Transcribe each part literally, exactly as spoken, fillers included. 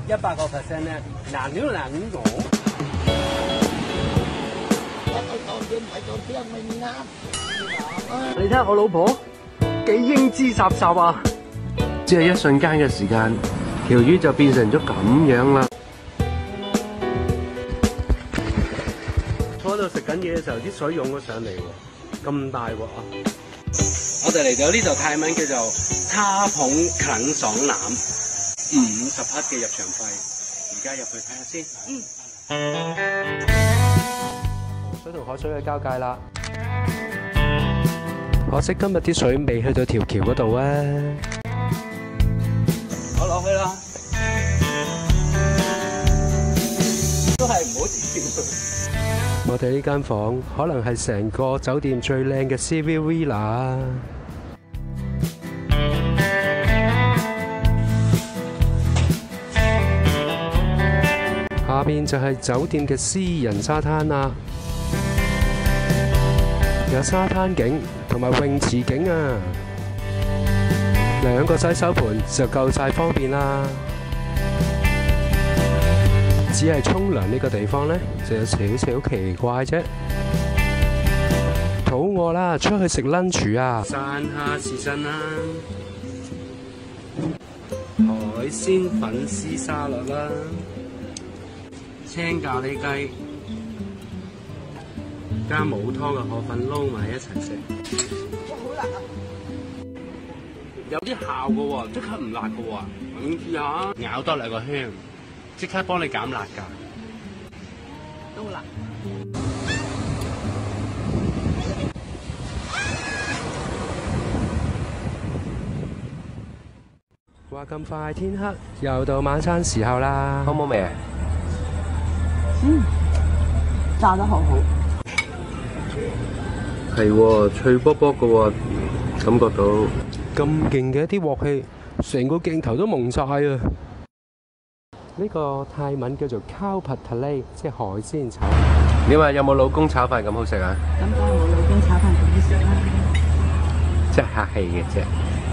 一百個 percent 咧，難料難講。你睇下我老婆幾英姿颯颯啊！ 只係一瞬間嘅時間，條魚就變成咗咁樣啦。 坐喺度食緊嘢嘅時候，啲水湧咗上嚟喎，咁大鑊啊！我哋嚟到呢度泰文叫做卡捧近爽腩，五十克嘅入場費，而家入去睇下先。嗯。河水同海水嘅交界啦，可惜今日啲水未去到條橋嗰度啊！我落去啦，都係唔好跳。我哋呢間房可能係成個酒店最靚嘅 C V Villa。下邊就係酒店嘅私人沙灘啦，有沙灘景同埋泳池景啊，兩個洗手盆就夠晒方便啦。只係沖涼呢個地方呢，就有少少奇怪啫。肚餓啦，出去食 lunch 啊！山蝦刺身啦，海鮮粉絲沙律啦，青咖喱雞加冇湯嘅河粉撈埋一齊食。哇，好辣啊！有啲效嘅喎，即刻唔辣嘅喎。咁試下，咬多兩個香。即刻幫你減辣㗎，都辣。話咁快天黑，又到晚餐時候啦，好唔好味啊？ 嗯，炸得好好。 係喎，脆卜卜嘅喎，感覺到。 咁勁嘅一啲鑊氣，成個鏡頭都蒙晒啊！呢個泰文叫做 Khao Pad Thai， 即係海鮮炒。 你話有冇老公炒飯咁好食啊？ 咁梗係冇老公炒飯咁好食啦。 即係客氣嘅啫。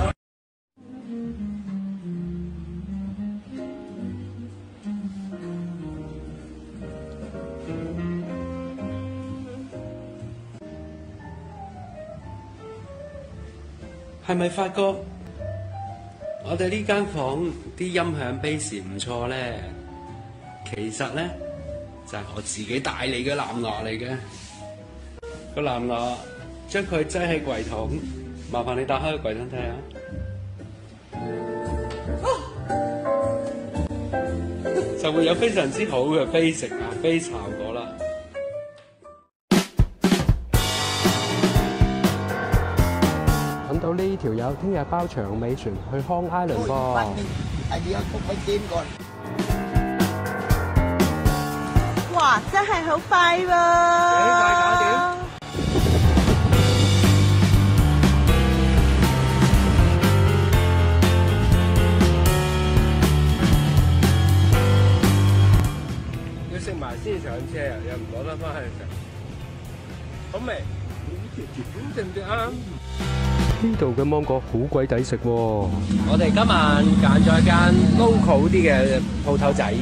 係咪發覺？我哋呢間房啲音響 base 唔錯咧，其實咧就係我自己帶嚟嘅藍牙嚟嘅。個藍牙將佢擠喺櫃桶，麻煩你打開個櫃桶睇下，就會有非常之好嘅 base 啊 base 效果啦。揾到呢條友，聽日包長尾船去康 Island 噃。 哇，真係好快喎！幾快搞掂？要食埋先上車啊，又唔攞得翻去食。好味，值唔值啊？呢度嘅芒果好鬼抵食喎！我哋今晚揀咗一間 local 啲嘅鋪頭仔，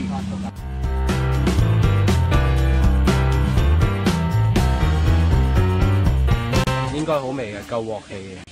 應該好味嘅，夠鑊氣嘅。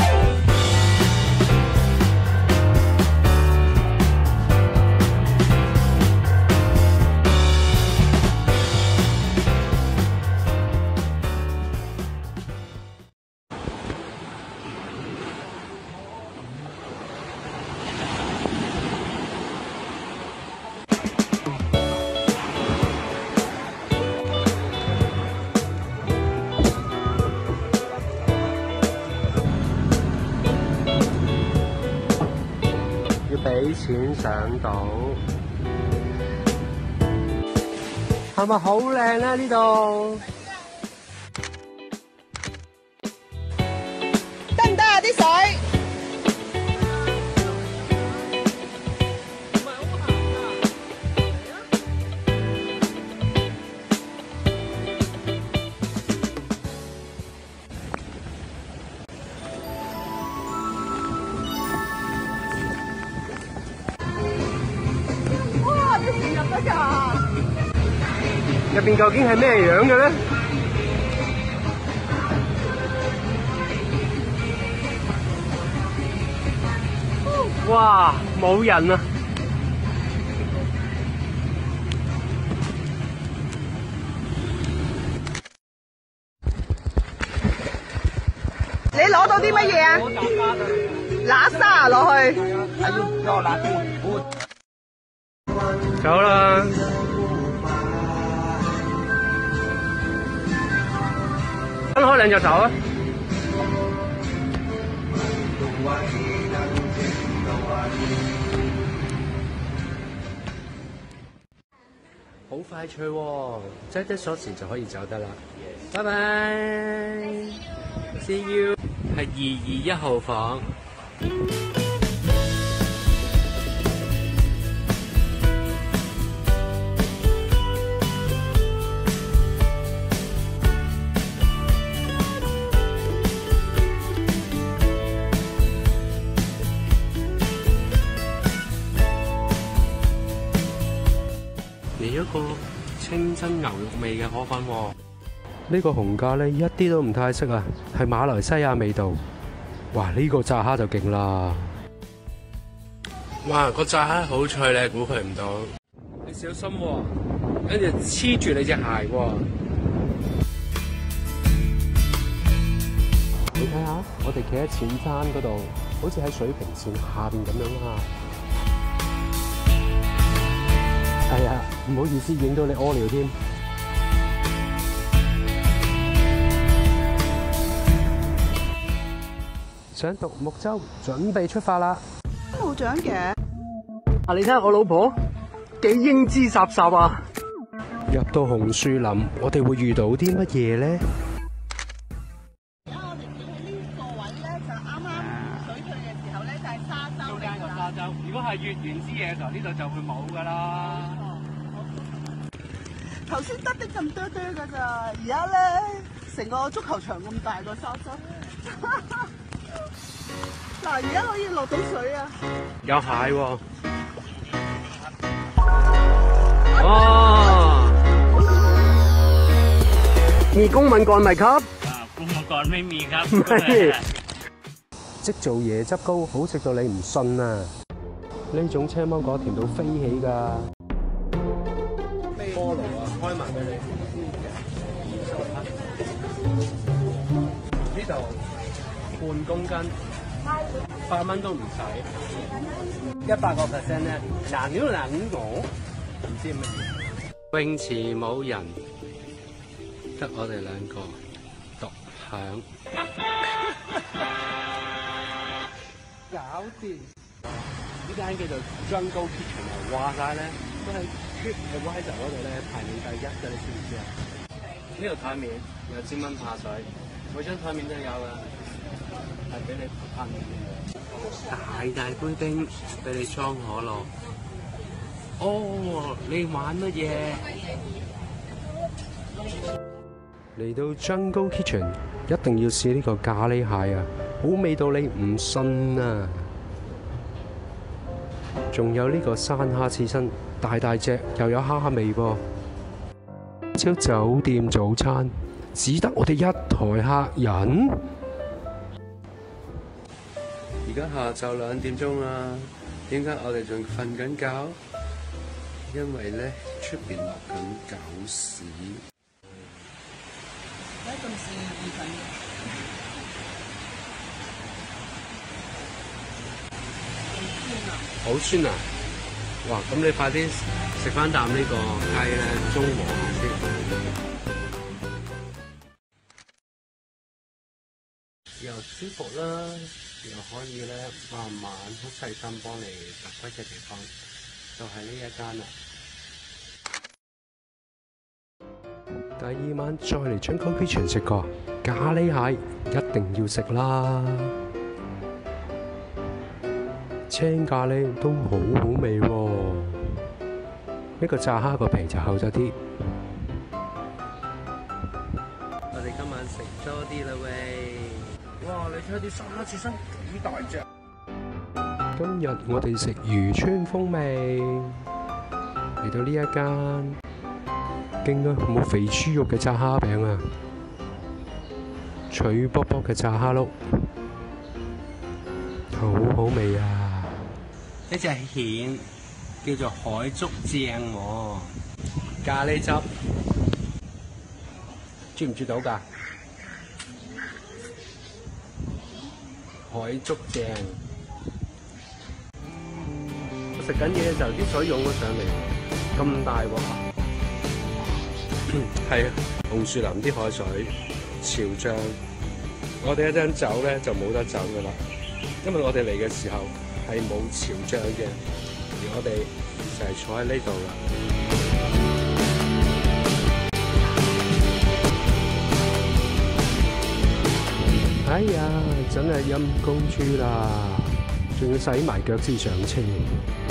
俾錢上到，係咪好靚啊？呢度得唔得啊？啲水哇！ 哎呀！ 入邊究竟係咩樣嘅咧？哇！冇人啊！ 你攞到啲乜嘢啊？揦沙落去。 走啦！分開兩隻走啊！好快脆喎，擠啲鎖匙就可以走得啦。拜拜 ，see you。係二二一號房。嚟咗個清真牛肉味嘅河粉喎。呢個紅咖喱一啲都唔太識啊，係馬來西亞味道。哇！呢個炸蝦就勁啦。哇！個炸蝦好脆咧，估佢唔到。你小心喎，跟住黐住你隻鞋喎。你睇下，我哋企喺淺灘嗰度，好似喺水平線下邊咁樣啊。係啊，唔好意思，影到你屙尿添。上獨木舟，準備出發啦！ 冇獎嘅。 啊，你睇下我老婆幾英姿颯颯啊！入到紅樹林，我哋會遇到啲乜嘢咧？ 而家我哋企喺呢個位咧，就啱啱水退嘅時候咧，就係沙洲。 中間個沙洲，如果係月圓之夜嘅時候，呢度就會冇噶啦。 頭先得的咁多多㗎咋，而家咧成個足球場咁大個沙洲。嗱，而家可以落到水啊！ 有蟹喎！哦，มีกุ้งมังกรไหมครับกุ้งมังกรไม่มีครับ即做椰汁糕好食到你唔信啊！呢種青芒果甜到飛起㗎！菠蘿啊，開埋俾你。呢度半公斤。八蚊都唔使，一百個 percent 咧，難料難我，唔知乜嘢。泳池冇人，得我哋兩個獨享。搞掂！呢間叫做 Jungle Kitchen 啊，話晒咧都喺 TripAdvisor 嗰度咧排名第一嘅，你知唔知啊？呢度台面有千蚊怕水，每張台面都有噶。係俾你噴大大杯冰，俾你裝可樂。哦，你玩乜嘢？嚟到 Jungle Kitchen，一定要試呢個咖喱蟹啊！好味到你唔信啊！仲有呢個山蝦刺身，大大隻，又有蝦味噃。朝酒店早餐，只得我哋一台客人。而家下晝兩點鐘啦，點解我哋仲瞓緊覺？因為咧出邊落緊狗屎。 而家仲是意粉嘅。 好酸啊！哇！咁你快啲食翻啖呢個雞咧，中和下先。又舒服啦，又可以咧慢慢好細心幫你特歸嘅地方，就係呢一間啦。第二晚再嚟Jungle Kitchen食個咖喱蟹，一定要食啦！青咖喱都好好味喎，呢個炸蝦個皮就厚咗啲。我哋今晚食多啲啦喂！哇！你睇下啲沙蝦刺身幾大隻！今日我哋食漁村風味， 嚟到呢一間勁啊，冇肥豬肉嘅炸蝦餅啊，脆卜卜嘅炸蝦碌，好好味啊！ 呢隻蜆叫做海竹醬喎，咖喱汁，啜唔啜到㗎？海竹醬，我食緊嘢嘅時候，啲水湧咗上嚟，咁大鑊啊！係啊，紅樹林啲海水潮漲，我哋一陣走咧就冇得走噶啦，因為我哋嚟嘅時候係冇潮漲嘅，而我哋就係坐喺呢度啦。 哎呀，真係陰公豬啦，仲要洗埋腳先上車。